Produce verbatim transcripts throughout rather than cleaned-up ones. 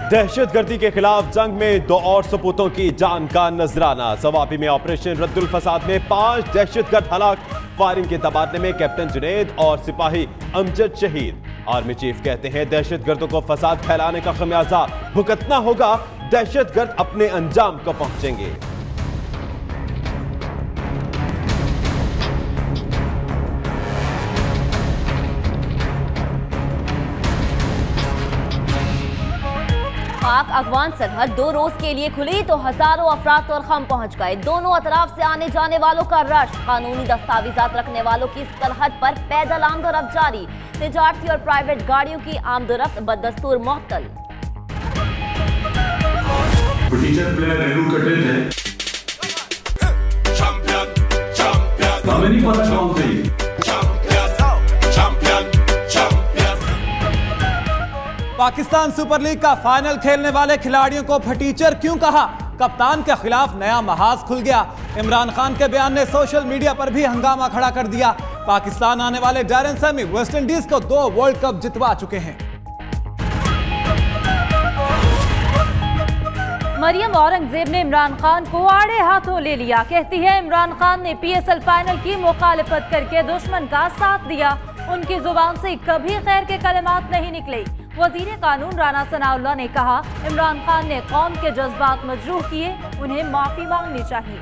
दहशतगर्दी के खिलाफ जंग में दो और सपूतों की जान का नजराना। सवापी में ऑपरेशन रद्दुल फसाद में पांच दहशतगर्द हलाक। फायरिंग के तबादले में कैप्टन जुनैद और सिपाही अमजद शहीद। आर्मी चीफ कहते हैं दहशतगर्दों को फसाद फैलाने का खमियाजा भुगतना होगा, दहशतगर्द अपने अंजाम को पहुंचेंगे। पाक अफगान सरहद दो रोज के लिए खुली तो हजारों अफराद तुरखम पहुंच गए। दोनों अतराफ से आने जाने वालों का रश। कानूनी दस्तावेजात रखने वालों की सरहद पर पैदल आमदोरफ्त जारी। तिजारती और प्राइवेट गाड़ियों की आमदोरफ्त बदस्तूर मुअत्तल। पाकिस्तान सुपर लीग का फाइनल खेलने वाले खिलाड़ियों को फटीचर क्यों कहा? कप्तान के खिलाफ नया महाज खुल गया। इमरान खान के बयान ने सोशल मीडिया पर भी हंगामा खड़ा कर दिया। पाकिस्तान आने वाले डैरेन सैमी वेस्ट इंडीज को दो वर्ल्ड कप जितवा चुके हैं। मरियम औरंगजेब ने इमरान खान को आड़े हाथों ले लिया। कहती है इमरान खान ने पीएसएल फाइनल की मुखालिफत करके दुश्मन का साथ दिया। उनकी जुबान से कभी खैर के कलिमात नहीं निकले। वजीर कानून राना सनाउल्लाह ने कहा इमरान खान ने कौम के जज्बात मजरूह किए, उन्हें माफी मांगनी चाहिए।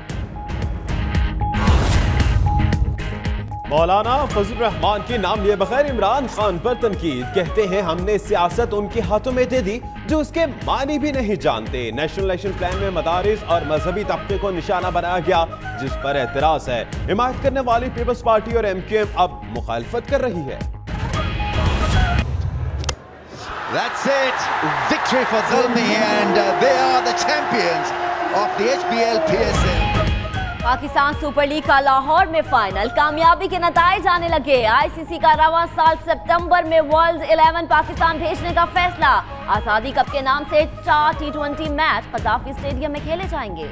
मौलाना फजल रहमान के नाम लिए बगैर इमरान खान पर तनकीद। कहते हैं हमने सियासत उनके हाथों में दे दी जो उसके मानी भी नहीं जानते। नेशनल एक्शन प्लान में मदारिस और मजहबी तबके को निशाना बनाया गया, जिस पर एतराज है। हिमायत करने वाली पीपल्स पार्टी और एम क्यू एम अब मुखालफत कर रही है। That's it, victory for Zalmi and uh, they are the champions of the H B L P S L। Pakistan super league का लाहौर में फाइनल, कामयाबी के नताइज आने लगे। आईसीसी का रवां साल सितंबर में वर्ल्ड इलेवन पाकिस्तान भेजने का फैसला। आजादी कप के नाम से चार T twenty match Gaddafi stadium में खेले जाएंगे।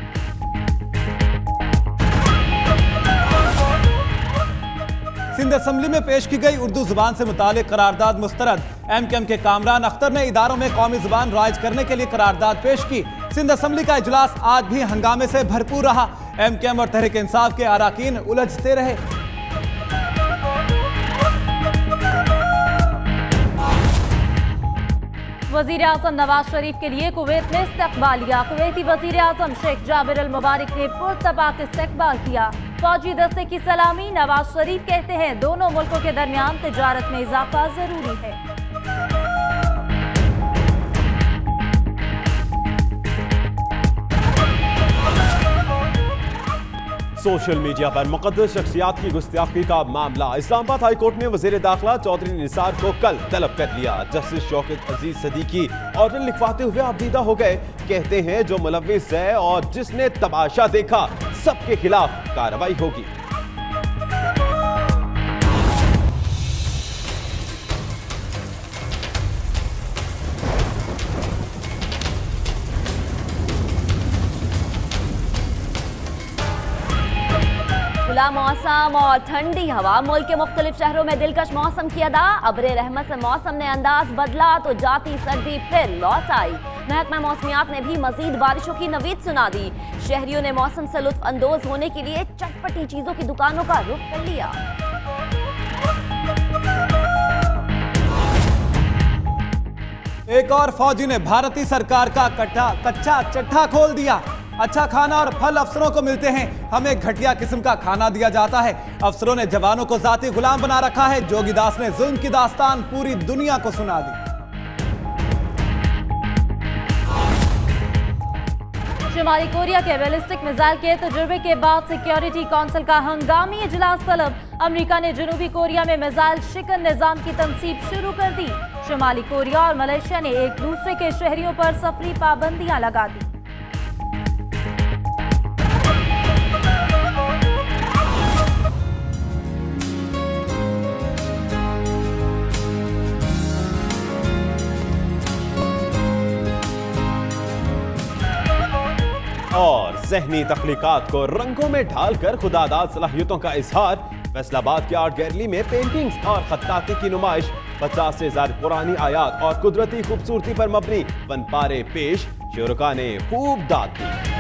सिंध असम्बली में पेश की गई उर्दू जुबान से मुतालिक करारदाद मुस्तरद। एम क्यू एम के कामरान अख्तर ने इदारों में कौमी जुबान राइज करने के लिए करारदाद पेश की। सिंध असम्बली का इजलास आज भी हंगामे से भरपूर रहा। एम क्यू एम और तहरीक इंसाफ के अराकीन उलझते रहे। वजीर आजम नवाज शरीफ के लिए कुवैत में इस्तकबालिया। कुवैती वजीर आजम शेख जाबिर अल मुबारक ने पुरतबाक इस्तकबाल किया। फौजी दस्ते की सलामी। नवाज शरीफ कहते हैं दोनों मुल्कों के दरमियान तिजारत में इजाफा जरूरी है। सोशल मीडिया पर मुक़द्दस शख्सियात की गुस्ताखी का मामला। इस्लामाबाद हाई कोर्ट ने वज़ीर दाखिला चौधरी निसार को कल तलब कर लिया। जस्टिस शौकत अजीज सदीकी ऑर्डर लिखवाते हुए आबदीदा हो गए। कहते हैं जो मुलव्विस है और जिसने तमाशा देखा सबके खिलाफ कार्रवाई होगी। खुला मौसम और ठंडी हवा। मुल्क के मुख्तलिफ शहरों में दिलकश मौसम की अदा। अब्रे रहमत से मौसम ने अंदाज बदला तो जाती सर्दी फिर लौट आई। महकमा मौसमियात ने भी मजीद बारिशों की नवीद सुना दी। शहरियों ने मौसम से लुत्फ अंदोज होने के लिए चटपटी चीजों की दुकानों का रुख कर लिया। एक और फौजी ने भारतीय सरकार का कट्टा कच्चा चट्टा खोल दिया। अच्छा खाना और फल अफसरों को मिलते हैं, हमें घटिया किस्म का खाना दिया जाता है। अफसरों ने जवानों को जाती गुलाम बना रखा है। जोगीदास ने जुल्म की दास्तान पूरी दुनिया को सुना दी। शुमाली कोरिया के बैलिस्टिक मिसाइल के तजुर्बे के बाद सिक्योरिटी काउंसिल का हंगामी इजलास तलब। अमेरिका ने जनूबी कोरिया में मिसाइल शिकन निजाम की तनसीब शुरू कर दी। शुमाली कोरिया और मलेशिया ने एक दूसरे के शहरियों पर सफरी पाबंदियां लगा दी। और ज़हनी तख्लीकात को रंगों में ढालकर खुदादाद सलाहियतों का इजहार। फैसलाबाद के आर्ट गैलरी में पेंटिंग्स और खत्ताती की नुमाइश। पचास से ज्यादा पुरानी आयात और कुदरती खूबसूरती पर मबनी फनपारे पेश, शुरका ने खूब दाद दी।